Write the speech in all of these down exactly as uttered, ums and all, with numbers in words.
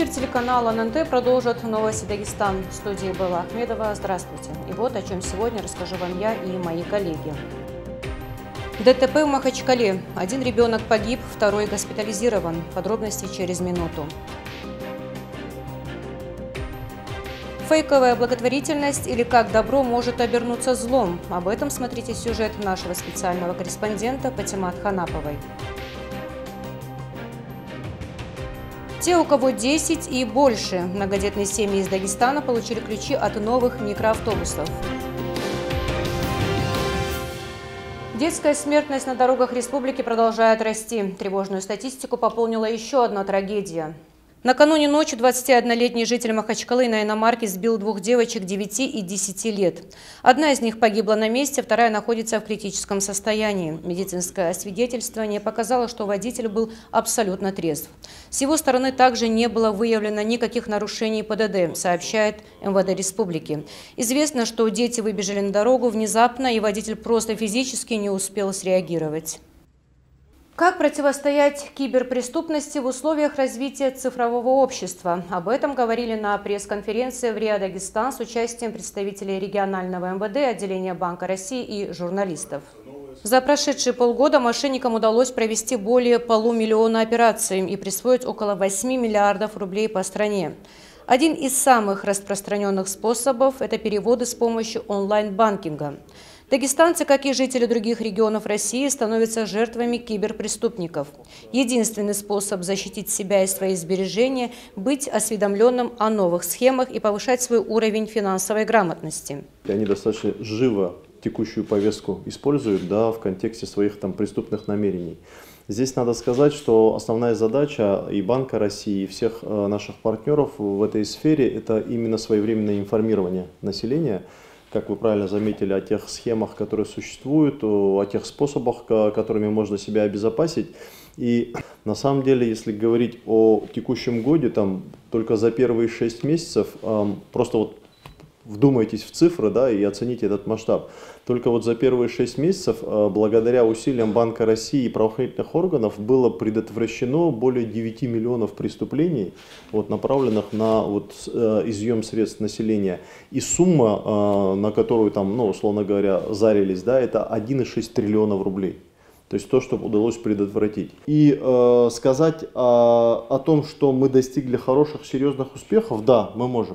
телеканала эн эн тэ продолжит новости Дагестан. В студии Белла Ахмедова. Здравствуйте. И вот о чем сегодня расскажу вам я и мои коллеги. дэ тэ пэ в Махачкале. Один ребенок погиб, второй госпитализирован. Подробности через минуту. Фейковая благотворительность или как добро может обернуться злом. Об этом смотрите сюжет нашего специального корреспондента Патимат Ханаповой. Те, у кого десять и больше, многодетные семьи из Дагестана получили ключи от новых микроавтобусов. Детская смертность на дорогах республики продолжает расти. Тревожную статистику пополнила еще одна трагедия. Накануне ночью двадцатиоднолетний житель Махачкалы на иномарке сбил двух девочек девяти и десяти лет. Одна из них погибла на месте, вторая находится в критическом состоянии. Медицинское освидетельствование показало, что водитель был абсолютно трезв. С его стороны также не было выявлено никаких нарушений пэ дэ дэ, сообщает эм вэ дэ республики. Известно, что дети выбежали на дорогу внезапно, и водитель просто физически не успел среагировать. Как противостоять киберпреступности в условиях развития цифрового общества? Об этом говорили на пресс-конференции в РИА Дагестан с участием представителей регионального эм вэ дэ, отделения Банка России и журналистов. За прошедшие полгода мошенникам удалось провести более полумиллиона операций и присвоить около восьми миллиардов рублей по стране. Один из самых распространенных способов – это переводы с помощью онлайн-банкинга. Дагестанцы, как и жители других регионов России, становятся жертвами киберпреступников. Единственный способ защитить себя и свои сбережения – быть осведомленным о новых схемах и повышать свой уровень финансовой грамотности. Они достаточно живо текущую повестку используют, да, в контексте своих там преступных намерений. Здесь надо сказать, что основная задача и Банка России, и всех наших партнеров в этой сфере – это именно своевременное информирование населения, как вы правильно заметили, о тех схемах, которые существуют, о тех способах, которыми можно себя обезопасить. И на самом деле, если говорить о текущем годе, там только за первые шесть месяцев, просто вот вдумайтесь в цифры, да, и оцените этот масштаб. Только вот за первые шесть месяцев, благодаря усилиям Банка России и правоохранительных органов, было предотвращено более девяти миллионов преступлений, вот, направленных на вот, изъем средств населения. И сумма, на которую там, ну, условно говоря, зарились, да, это один и шесть триллионов рублей. То есть то, что удалось предотвратить. И э, сказать о, о том, что мы достигли хороших, серьезных успехов, да, мы можем.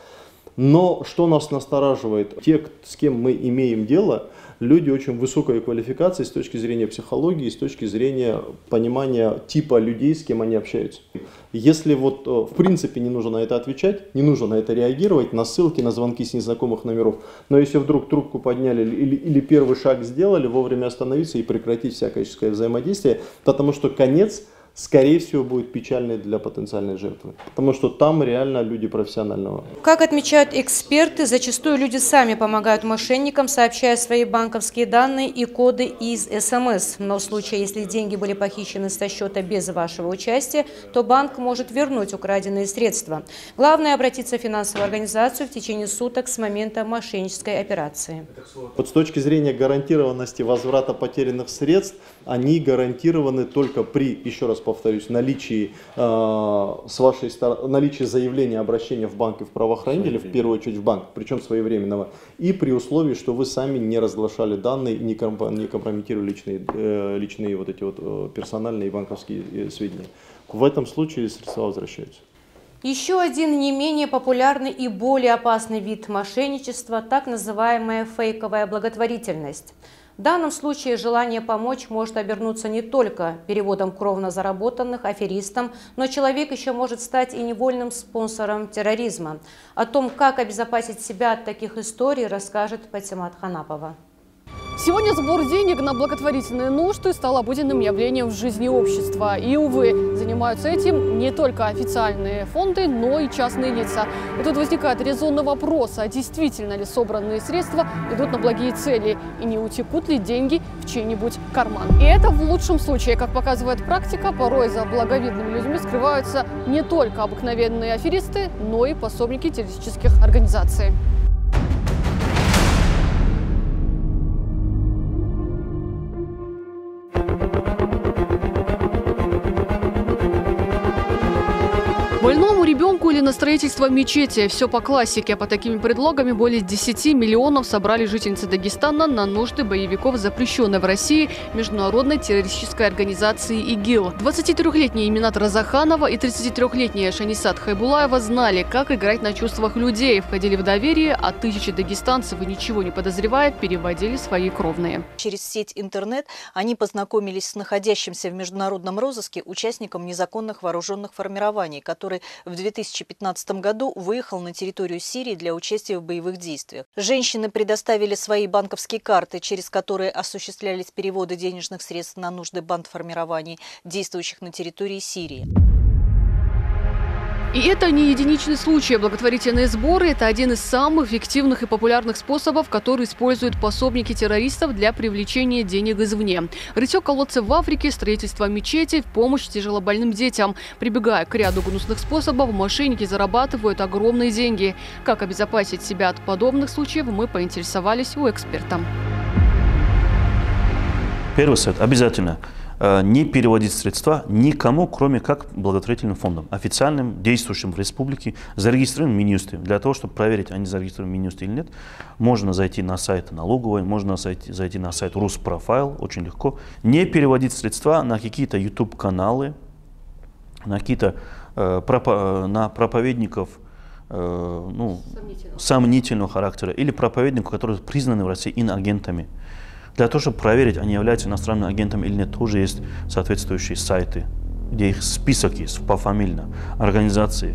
Но что нас настораживает? Те, с кем мы имеем дело, люди очень высокой квалификации с точки зрения психологии, с точки зрения понимания типа людей, с кем они общаются. Если вот в принципе не нужно на это отвечать, не нужно на это реагировать, на ссылки, на звонки с незнакомых номеров, но если вдруг трубку подняли или, или первый шаг сделали, вовремя остановиться и прекратить всякое взаимодействие, потому что конец, скорее всего, будет печальный для потенциальной жертвы, потому что там реально люди профессионального. Как отмечают эксперты, зачастую люди сами помогают мошенникам, сообщая свои банковские данные и коды из эс эм эс. Но в случае, если деньги были похищены со счета без вашего участия, то банк может вернуть украденные средства. Главное – обратиться в финансовую организацию в течение суток с момента мошеннической операции. Вот с точки зрения гарантированности возврата потерянных средств, они гарантированы только при, еще раз повторюсь, наличии э, с вашей стороны, наличии заявления обращения в банк и в правоохранителей, в первую очередь в банк, причем своевременного, и при условии, что вы сами не разглашали данные, не, комп не компрометировали личные, э, личные вот эти вот э, персональные и банковские э, сведения. В этом случае средства возвращаются. Еще один не менее популярный и более опасный вид мошенничества – так называемая фейковая благотворительность. В данном случае желание помочь может обернуться не только переводом кровно заработанных аферистам, но человек еще может стать и невольным спонсором терроризма. О том, как обезопасить себя от таких историй, расскажет Патимат Ханапова. Сегодня сбор денег на благотворительные нужды стал обыденным явлением в жизни общества. И, увы, занимаются этим не только официальные фонды, но и частные лица. И тут возникает резонный вопрос, а действительно ли собранные средства идут на благие цели? И не утекут ли деньги в чей-нибудь карман? И это в лучшем случае, как показывает практика, порой за благовидными людьми скрываются не только обыкновенные аферисты, но и пособники террористических организаций. или на строительство мечети. Все по классике. По такими предлогами более десяти миллионов собрали жительницы Дагестана на нужды боевиков, запрещенной в России международной террористической организации ИГИЛ. двадцатитрёхлетняя Эминат Разаханова и тридцатитрёхлетняя Шанисат Хайбулаева знали, как играть на чувствах людей, входили в доверие, а тысячи дагестанцев, и ничего не подозревая, переводили свои кровные. Через сеть интернет они познакомились с находящимся в международном розыске участником незаконных вооруженных формирований, который в две тысячи пятнадцатом году выехал на территорию Сирии для участия в боевых действиях. Женщины предоставили свои банковские карты, через которые осуществлялись переводы денежных средств на нужды бандформирований, действующих на территории Сирии. И это не единичный случай. Благотворительные сборы – это один из самых эффективных и популярных способов, которые используют пособники террористов для привлечения денег извне. Рытье колодцев в Африке, строительство мечетей, помощь тяжелобольным детям. Прибегая к ряду гнусных способов, мошенники зарабатывают огромные деньги. Как обезопасить себя от подобных случаев, мы поинтересовались у эксперта. Первый совет – обязательно не переводить средства никому, кроме как благотворительным фондам, официальным, действующим в республике, зарегистрированным в Минюсте. Для того, чтобы проверить, они зарегистрированы в Минюсте или нет, можно зайти на сайт налоговой, можно зайти, зайти на сайт Руспрофайл, очень легко. Не переводить средства на какие-то YouTube-каналы, на какие-то э, пропо, на проповедников э, ну, сомнительного. сомнительного характера или проповедников, которые признаны в России иноагентами. Для того, чтобы проверить, они являются иностранным агентом или нет, тоже есть соответствующие сайты, где их список есть пофамильно, организации.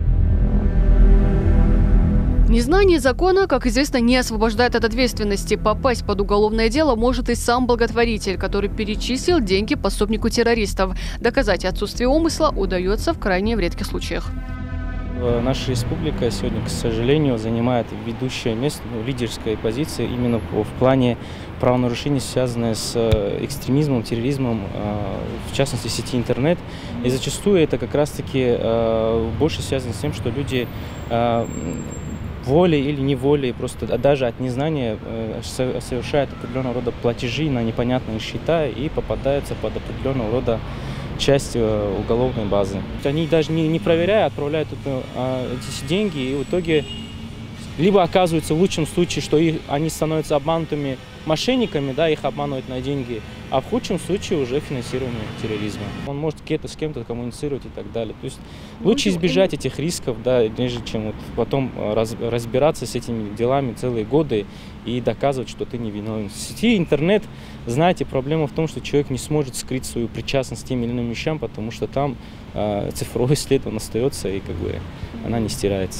Незнание закона, как известно, не освобождает от ответственности. Попасть под уголовное дело может и сам благотворитель, который перечислил деньги пособнику террористов. Доказать отсутствие умысла удается в крайне редких случаях. Наша республика сегодня, к сожалению, занимает ведущее место, ну, лидерской позиции именно в плане правонарушений, связанных с экстремизмом, терроризмом, в частности в сети интернет. И зачастую это как раз-таки больше связано с тем, что люди волей или неволей, просто даже от незнания совершают определенного рода платежи на непонятные счета и попадаются под определенного рода часть уголовной базы. Они даже не, не проверяя, отправляют это, а, эти деньги, и в итоге либо оказывается в лучшем случае, что их, они становятся обманутыми мошенниками, да, их обманывают на деньги, а в худшем случае уже финансирование терроризма. Он может с кем-то коммуницировать и так далее. То есть лучше избежать этих рисков, да, нежели чем вот потом раз, разбираться с этими делами целые годы и доказывать, что ты не виновен. В сети интернет, знаете, проблема в том, что человек не сможет скрыть свою причастность к тем или иным вещам, потому что там э, цифровой след, он остается, и как бы она не стирается.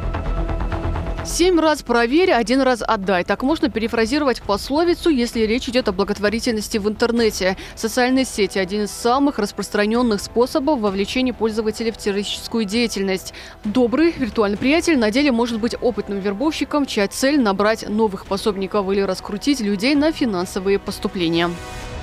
Семь раз проверь, один раз отдай. Так можно перефразировать пословицу, если речь идет о благотворительности в интернете. Социальные сети – один из самых распространенных способов вовлечения пользователей в террористическую деятельность. Добрый виртуальный приятель на деле может быть опытным вербовщиком, чья цель – набрать новых пособников или раскрутить людей на финансовые поступления.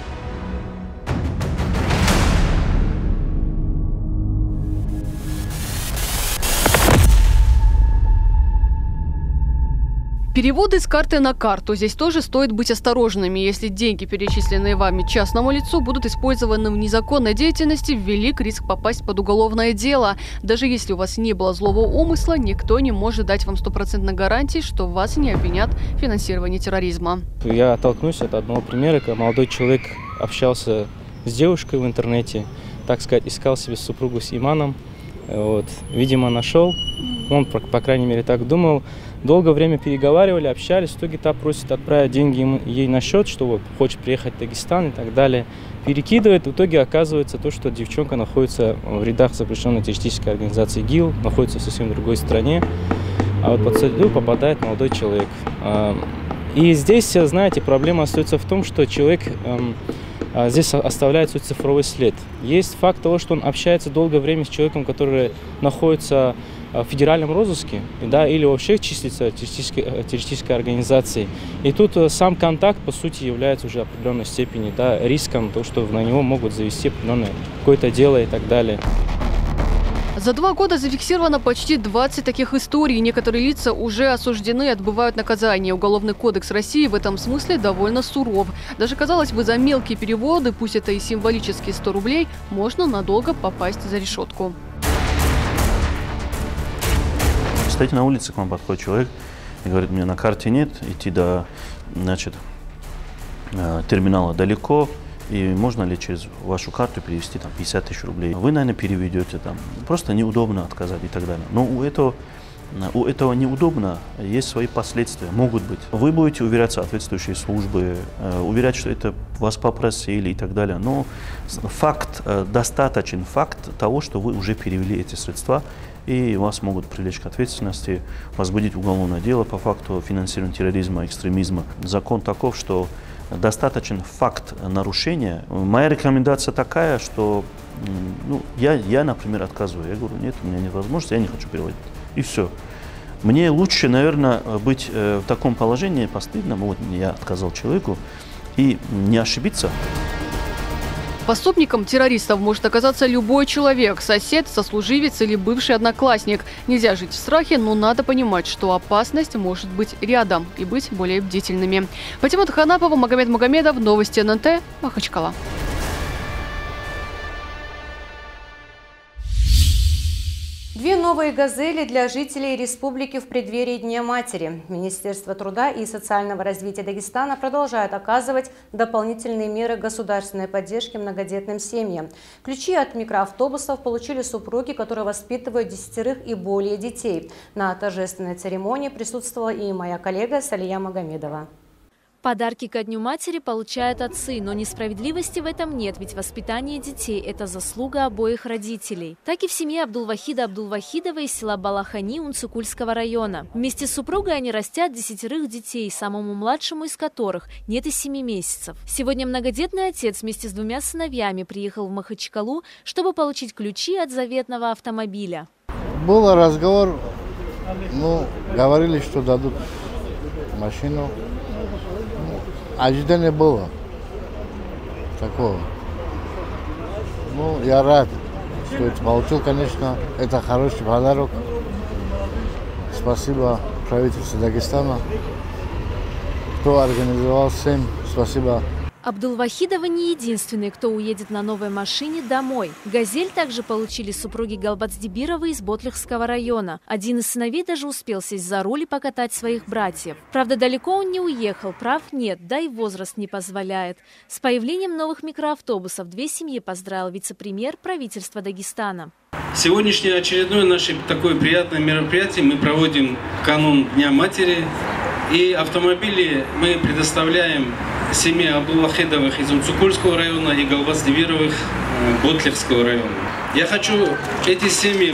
Переводы с карты на карту. Здесь тоже стоит быть осторожными. Если деньги, перечисленные вами частному лицу, будут использованы в незаконной деятельности, велик риск попасть под уголовное дело. Даже если у вас не было злого умысла, никто не может дать вам стопроцентной гарантии, что вас не обвинят в финансировании терроризма. Я оттолкнусь от одного примера, когда молодой человек общался с девушкой в интернете, так сказать, искал себе супругу с иманом. Вот. Видимо, нашел. Он, по, по крайней мере, так думал. Долгое время переговаривали, общались. В итоге та просит отправить деньги ему, ей на счет, что хочет приехать в Дагестан и так далее. Перекидывает. В итоге оказывается то, что девчонка находится в рядах запрещенной террористической организации ИГИЛ, находится в совсем другой стране. А вот под судью попадает молодой человек. И здесь, знаете, проблема остается в том, что человек здесь оставляет свой цифровой след. Есть факт того, что он общается долгое время с человеком, который находится в федеральном розыске, да, или вообще числится террористической, террористической организацией. И тут сам контакт, по сути, является уже в определенной степени, да, риском, то, что на него могут завести определенное какое-то дело и так далее. За два года зафиксировано почти двадцать таких историй. Некоторые лица уже осуждены и отбывают наказание. Уголовный кодекс России в этом смысле довольно суров. Даже, казалось бы, за мелкие переводы, пусть это и символические сто рублей, можно надолго попасть за решетку. стоите на улице, к вам подходит человек и говорит, мне на карте нет, идти до, значит, терминала далеко, и можно ли через вашу карту перевести там пятьдесят тысяч рублей. Вы, наверное, переведете, там, просто неудобно отказать и так далее. Но у этого, у этого неудобно есть свои последствия, могут быть. Вы будете уверять соответствующие службы, уверять, что это вас попросили и так далее. Но факт, достаточен факт того, что вы уже перевели эти средства, и вас могут привлечь к ответственности, возбудить уголовное дело по факту финансирования терроризма, экстремизма. Закон таков, что достаточен факт нарушения. Моя рекомендация такая, что ну, я, я, например, отказываю. Я говорю, нет, у меня нет возможности, я не хочу переводить. И все. Мне лучше, наверное, быть в таком положении постыдном, вот я отказал человеку, и не ошибиться. Поступником террористов может оказаться любой человек – сосед, сослуживец или бывший одноклассник. Нельзя жить в страхе, но надо понимать, что опасность может быть рядом и быть более бдительными. Фатима Тханапова, Магомед Магомедов, Новости эн эн тэ, Махачкала. Две новые «Газели» для жителей республики в преддверии Дня матери. Министерство труда и социального развития Дагестана продолжает оказывать дополнительные меры государственной поддержки многодетным семьям. Ключи от микроавтобусов получили супруги, которые воспитывают десятерых и более детей. На торжественной церемонии присутствовала и моя коллега Салия Магомедова. Подарки ко Дню матери получают отцы, но несправедливости в этом нет, ведь воспитание детей – это заслуга обоих родителей. Так и в семье Абдулвахида Абдулвахидова из села Балахани Унцукульского района. Вместе с супругой они растят десятерых детей, самому младшему из которых нет и семи месяцев. Сегодня многодетный отец вместе с двумя сыновьями приехал в Махачкалу, чтобы получить ключи от заветного автомобиля. Был разговор, ну, говорили, что дадут машину. Ожидание было такого. Ну, я рад, что это получил, конечно. Это хороший подарок. Спасибо правительству Дагестана, кто организовал всем. Спасибо. Абдулвахидова не единственный, кто уедет на новой машине домой. «Газель» также получили супруги Галбацдибировы из Ботлихского района. Один из сыновей даже успел сесть за руль и покатать своих братьев. Правда, далеко он не уехал, прав нет, да и возраст не позволяет. С появлением новых микроавтобусов две семьи поздравил вице-премьер правительства Дагестана. Сегодняшнее очередное наше такое приятное мероприятие мы проводим в канун Дня матери. И автомобили мы предоставляем семье Абдулвахидовых из Унцукульского района и Галбацдибировых Ботлихского района. Я хочу эти семьи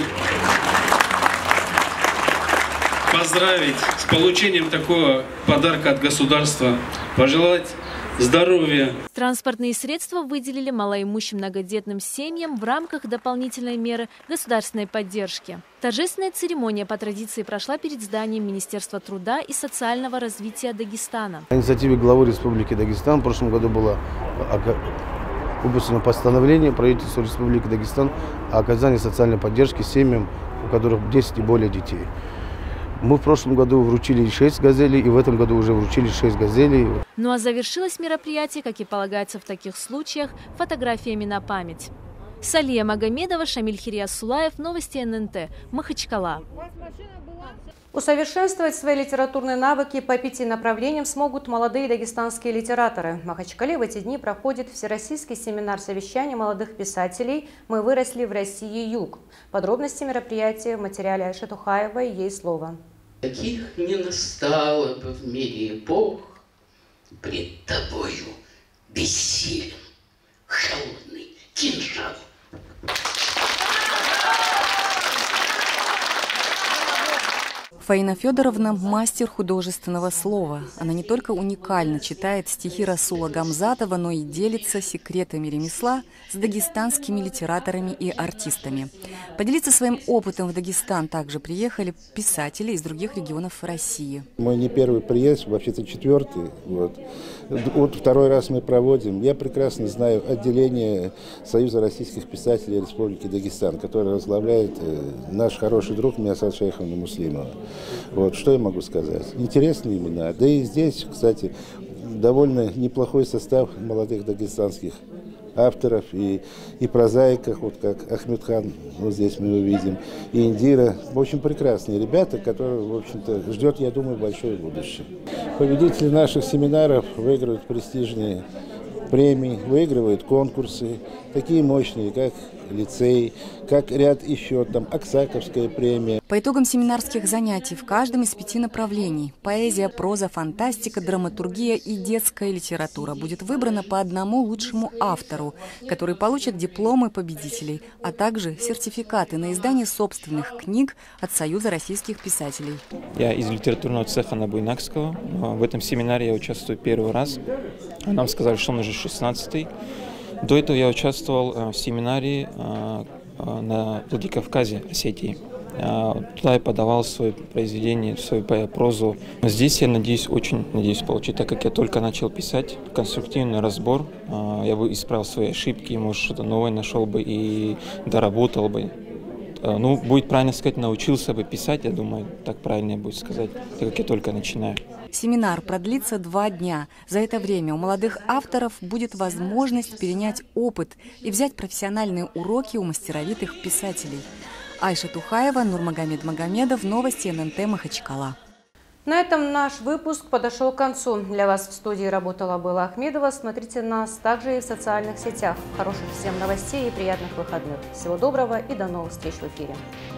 поздравить с получением такого подарка от государства, пожелать здоровья. Транспортные средства выделили малоимущим многодетным семьям в рамках дополнительной меры государственной поддержки. Торжественная церемония по традиции прошла перед зданием Министерства труда и социального развития Дагестана. По инициативе главы Республики Дагестан в прошлом году было выпущено постановление правительства Республики Дагестан о оказании социальной поддержки семьям, у которых десять и более детей. Мы в прошлом году вручили шесть «Газелей», и в этом году уже вручили шесть «Газелей». Ну а завершилось мероприятие, как и полагается в таких случаях, фотографиями на память. Салия Магомедова, Шамиль Хириясулаев, Новости эн эн тэ, Махачкала. Усовершенствовать свои литературные навыки по пяти направлениям смогут молодые дагестанские литераторы. В Махачкале в эти дни проходит Всероссийский семинар совещания молодых писателей «Мы выросли в России. Юг». Подробности мероприятия в материале Айши Тухаевой, ей слово. Таких не настало бы в мире эпох, пред тобою бессилен холодный кинжал. Фаина Федоровна – мастер художественного слова. Она не только уникально читает стихи Расула Гамзатова, но и делится секретами ремесла с дагестанскими литераторами и артистами. Поделиться своим опытом в Дагестан также приехали писатели из других регионов России. Мой не первый приезд, вообще-то четвертый. Вот. Вот второй раз мы проводим. Я прекрасно знаю отделение Союза российских писателей Республики Дагестан, которое возглавляет наш хороший друг Миасад Шейховна Муслимова. Вот, что я могу сказать? Интересные имена. Да и здесь, кстати, довольно неплохой состав молодых дагестанских авторов, и, и прозаиков, вот как Ахмедхан, вот здесь мы увидим, и Индира. В общем, прекрасные ребята, которые, в общем-то, ждет, я думаю, большое будущее. Победители наших семинаров выигрывают престижные премии, выигрывают конкурсы, такие мощные, как лицей, как ряд еще, там, Аксаковская премия. По итогам семинарских занятий в каждом из пяти направлений – поэзия, проза, фантастика, драматургия и детская литература – будет выбрано по одному лучшему автору, который получит дипломы победителей, а также сертификаты на издание собственных книг от Союза российских писателей. Я из литературного цеха Набуйнакского. В этом семинаре я участвую первый раз. Нам сказали, что он уже шестнадцатый. До этого я участвовал в семинаре на Владикавказе, Осетии. Туда я подавал свои произведения, свою прозу. Здесь я надеюсь, очень надеюсь получить, так как я только начал писать, конструктивный разбор. Я бы исправил свои ошибки, может, что-то новое нашел бы и доработал бы. Ну, будет правильно сказать, научился бы писать, я думаю, так правильнее будет сказать, так как я только начинаю. Семинар продлится два дня. За это время у молодых авторов будет возможность перенять опыт и взять профессиональные уроки у мастеровитых писателей. Айша Тухаева, Нурмагомед Магомедов, новости эн эн тэ Махачкала. На этом наш выпуск подошел к концу. Для вас в студии работала Белла Ахмедова. Смотрите нас также и в социальных сетях. Хороших всем новостей и приятных выходных. Всего доброго и до новых встреч в эфире.